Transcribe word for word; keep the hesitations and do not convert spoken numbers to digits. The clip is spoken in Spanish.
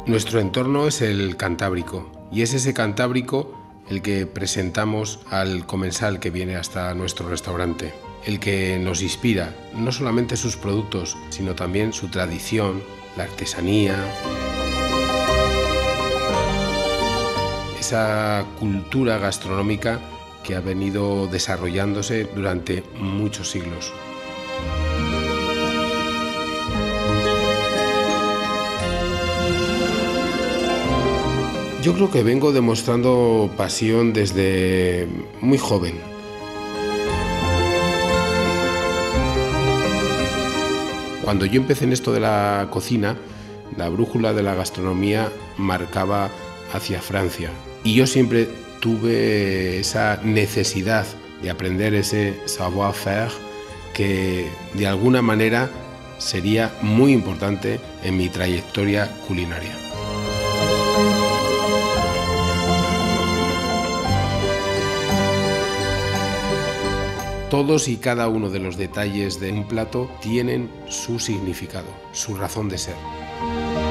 Nuestro entorno es el Cantábrico y es ese Cantábrico el que presentamos al comensal que viene hasta nuestro restaurante, el que nos inspira no solamente sus productos, sino también su tradición, la artesanía, esa cultura gastronómica que ha venido desarrollándose durante muchos siglos. Yo creo que vengo demostrando pasión desde muy joven. Cuando yo empecé en esto de la cocina, la brújula de la gastronomía marcaba hacia Francia. Y yo siempre tuve esa necesidad de aprender ese savoir-faire que de alguna manera sería muy importante en mi trayectoria culinaria. Todos y cada uno de los detalles de un plato tienen su significado, su razón de ser.